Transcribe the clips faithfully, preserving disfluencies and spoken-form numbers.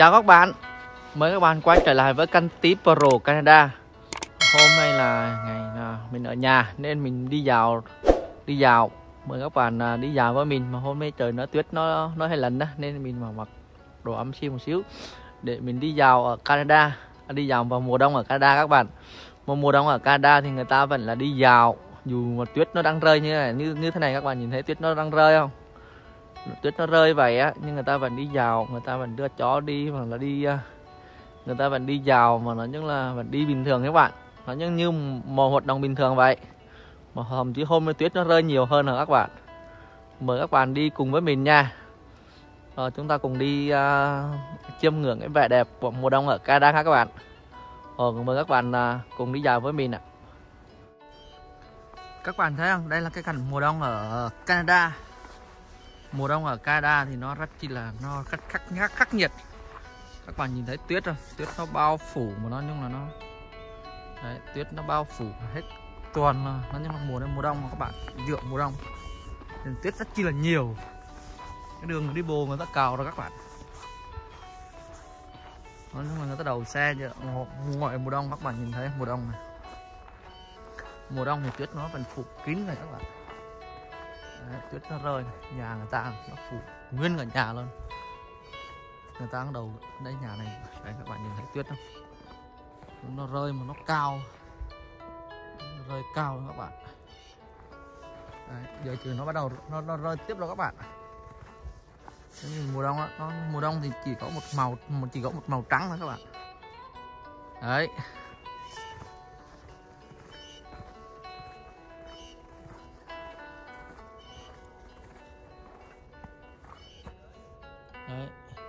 Chào các bạn, mời các bạn quay trở lại với kênh Tí Pro Canada. Hôm nay là ngày mình ở nhà nên mình đi dạo đi dạo mời các bạn đi dạo với mình. Mà hôm nay trời nó tuyết nó nó hay lạnh đó nên mình mà mặc đồ ấm xíu một xíu để mình đi dạo ở Canada, đi dạo vào mùa đông ở Canada các bạn. Mà mùa đông ở Canada thì người ta vẫn là đi dạo dù mà tuyết nó đang rơi như này, như như thế này. Các bạn nhìn thấy tuyết nó đang rơi không? Tuyết nó rơi vậy á, nhưng người ta vẫn đi dạo, người ta vẫn đưa chó đi, hoặc là đi người ta vẫn đi dạo mà nó như là vẫn đi bình thường các bạn, nó như như một hoạt động bình thường vậy. Mà thậm chí hôm nay tuyết nó rơi nhiều hơn rồi các bạn. Mời các bạn đi cùng với mình nha. Ờ, chúng ta cùng đi uh, chiêm ngưỡng cái vẻ đẹp của mùa đông ở Canada các bạn. Ờ, mời các bạn uh, cùng đi dạo với mình ạ. Các bạn thấy không? Đây là cái cảnh mùa đông ở Canada. Mùa đông ở Canada thì nó rất chi là nó khắc khắc khắc, khắc nghiệt. Các bạn nhìn thấy tuyết rồi, tuyết nó bao phủ mà nó nhưng là nó đấy, tuyết nó bao phủ hết toàn là nó nhưng mà mùa đông mùa đông mà các bạn dựa mùa đông nên tuyết rất chi là nhiều. Cái đường đi bộ người ta cào rồi các bạn. Nó nhưng mà người ta đầu xe chứ ngoài mùa đông các bạn nhìn thấy mùa đông này. Mùa đông thì tuyết nó vẫn phủ kín này các bạn. Đấy, tuyết nó rơi này. Nhà người ta nó phủ nguyên cả nhà luôn. Người ta bắt đầu đây nhà này đấy, các bạn nhìn thấy tuyết không? Nó rơi mà nó cao, nó rơi cao đó các bạn. Đấy, giờ trừ nó bắt đầu nó, nó rơi tiếp rồi các bạn. Nhưng mùa đông đó, nó mùa đông thì chỉ có một màu một chỉ có một màu trắng thôi các bạn. Đấy. Đấy.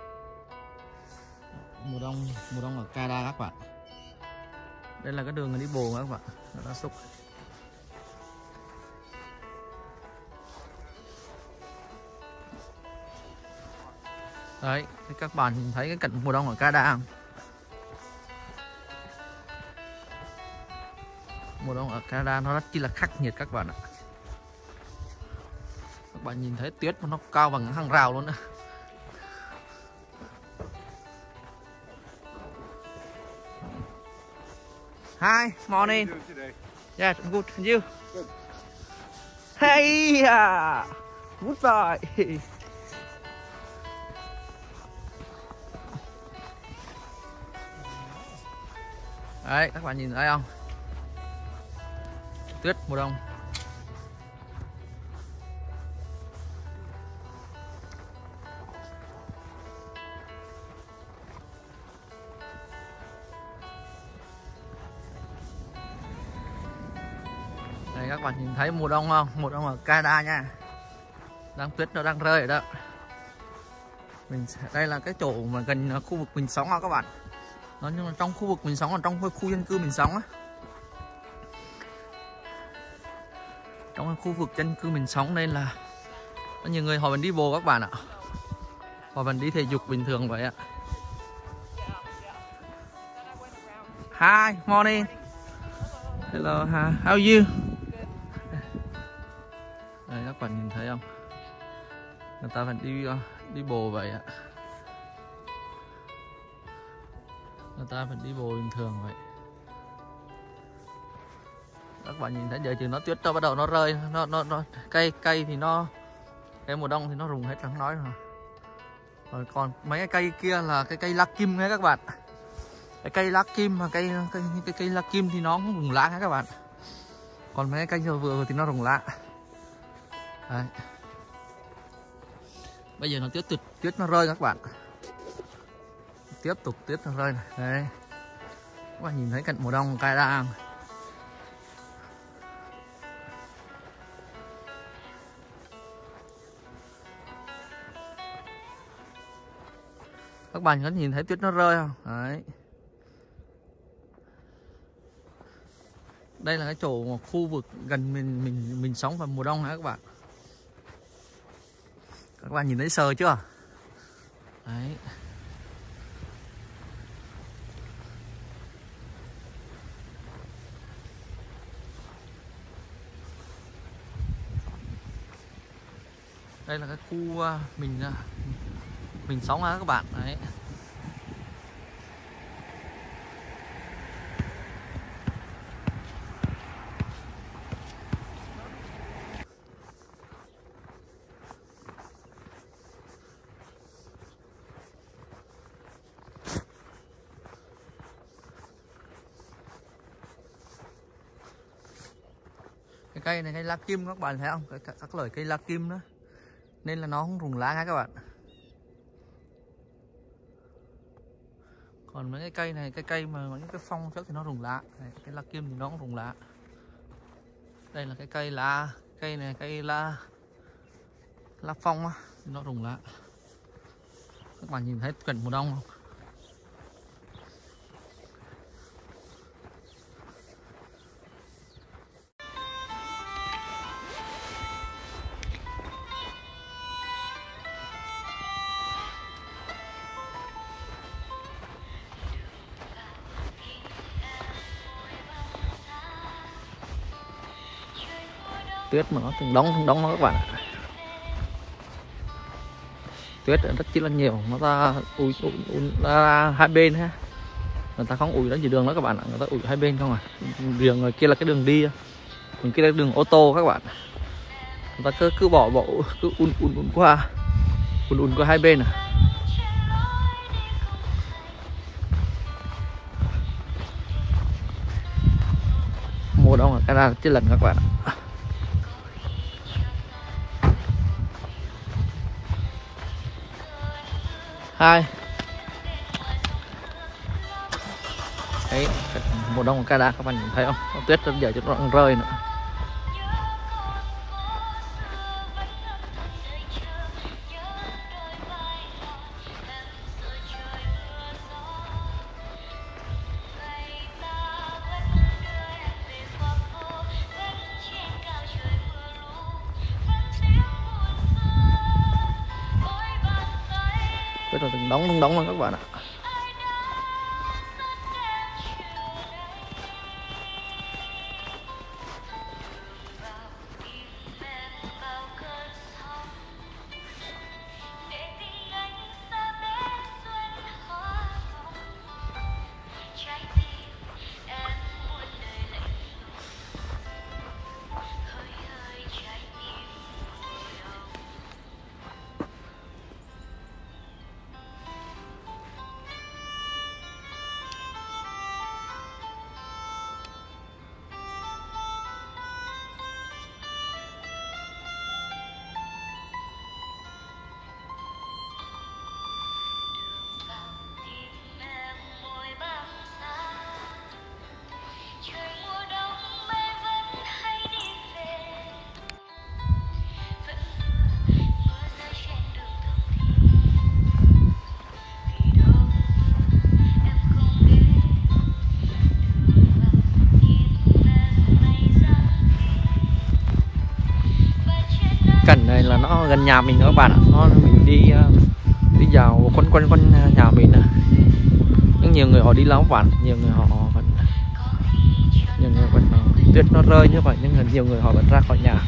Mùa đông mùa đông ở Canada các bạn. Đây là cái đường đi bộ các bạn, nó đã xúc. Đấy, thì các bạn nhìn thấy cái cảnh mùa đông ở Canada không? Mùa đông ở Canada nó rất chi là khắc nghiệt các bạn ạ. Các bạn nhìn thấy tuyết nó cao bằng hàng rào luôn đó. Hi, morning. Yeah, I'm good. And you? Good. Hey, uh, goodbye. Đấy, các bạn nhìn thấy không? Tuyết mùa đông. Đây các bạn nhìn thấy mùa đông không? Mùa đông ở Canada nha. Đang tuyết nó đang rơi ở đó. Mình đây là cái chỗ mà gần khu vực mình sống á các bạn. Nó nhưng mà trong khu vực mình sống, ở trong khu dân cư mình sống á. Trong khu vực dân cư mình sống nên là có nhiều người họ vẫn đi bộ các bạn ạ. Họ vẫn đi thể dục bình thường vậy ạ. Hi, morning. Hello, how are you? Đây các bạn nhìn thấy không? Người ta vẫn đi đi bộ vậy ạ. Người ta vẫn đi bộ bình thường vậy. Các bạn nhìn thấy giờ chừng nó tuyết nó bắt đầu nó rơi, nó nó nó cây cây thì nó cái mùa đông thì nó rụng hết chẳng nói rồi. Rồi còn mấy cái cây kia là cái cây lá kim ấy các bạn. Cái cây lá kim mà cây cây cái cây lá kim thì nó cũng rụng lá hết các bạn. Còn mấy cái cây vừa vừa thì nó rụng lá. Đấy. Bây giờ nó tiếp tục tuyết nó rơi các bạn. Tiếp tục tuyết nó rơi này. Đấy. Các bạn nhìn thấy cảnh mùa đông Canada. Các bạn có nhìn thấy tuyết nó rơi không? Đấy. Đây là cái chỗ một khu vực gần mình mình mình sống vào mùa đông hả các bạn. Các bạn nhìn thấy sờ chưa? Đấy. Đây là cái khu mình mình sống á các bạn. Đấy. cây này cây lá kim các bạn thấy không, các, các loại cây lá kim đó nên là nó không rụng lá nha các bạn. Còn mấy cái cây này, cái cây mà những cái phong trước thì nó rụng lá. Đây, cái lá kim thì nó cũng rụng lá. Đây là cái cây lá, cây này cây lá lá phong á, nó rụng lá. Các bạn nhìn thấy cành mùa đông không? Tuyết mà nó từng đóng từng đóng nó các bạn ạ. Tuyết rất chi là nhiều, nó ta ủi, ủi, ủi ra hai bên ha. Người ta không ủi nó chỉ đường đó các bạn ạ, người ta ủi hai bên không à. Đường người kia là cái đường đi, còn kia là đường ô tô các bạn. Người ta cứ cứ bỏ bỏ cứ un un un qua, un un qua hai bên à. Mùa đông ở Canada chưa lần các bạn ạ. Hai đấy, mùa đông ở Canada các bạn nhìn thấy không, có tuyết rất giờ cho nó rơi nữa. Tuyết là từng đóng từng đóng luôn các bạn ạ. Cảnh này là nó gần nhà mình các bạn ạ, nó mình đi đi vào quanh quanh quanh nhà mình nè. Nhưng nhiều người họ đi lâu các bạn, nhiều người họ vẫn nhiều người vẫn tuyết nó rơi như vậy nhưng nhiều người họ vẫn ra khỏi nhà.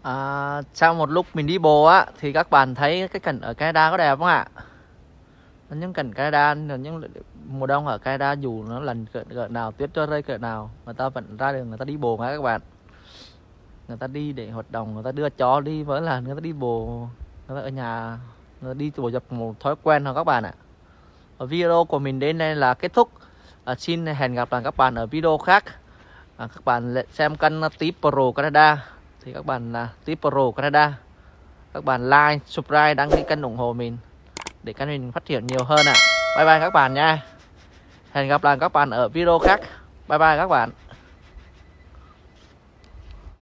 À, sau một lúc mình đi bộ á thì các bạn thấy cái cảnh ở Canada có đẹp không ạ? Những cảnh Canada, những mùa đông ở Canada dù nó lạnh cỡ, cỡ nào, tuyết cho rơi cỡ nào, người ta vẫn ra đường, người ta đi bộ mà các bạn. Người ta đi để hoạt động, người ta đưa chó đi với là người ta đi bộ, người ta ở nhà người ta đi bộ dập một thói quen thôi các bạn ạ. Ở video của mình đến đây là kết thúc. À, xin hẹn gặp lại các bạn ở video khác. À, các bạn xem kênh Tip Pro Canada thì các bạn là Tip Pro Canada, các bạn like, subscribe, đăng ký kênh ủng hộ mình để kênh mình phát triển nhiều hơn ạ. À. Bye bye các bạn nha. Hẹn gặp lại các bạn ở video khác. Bye bye các bạn.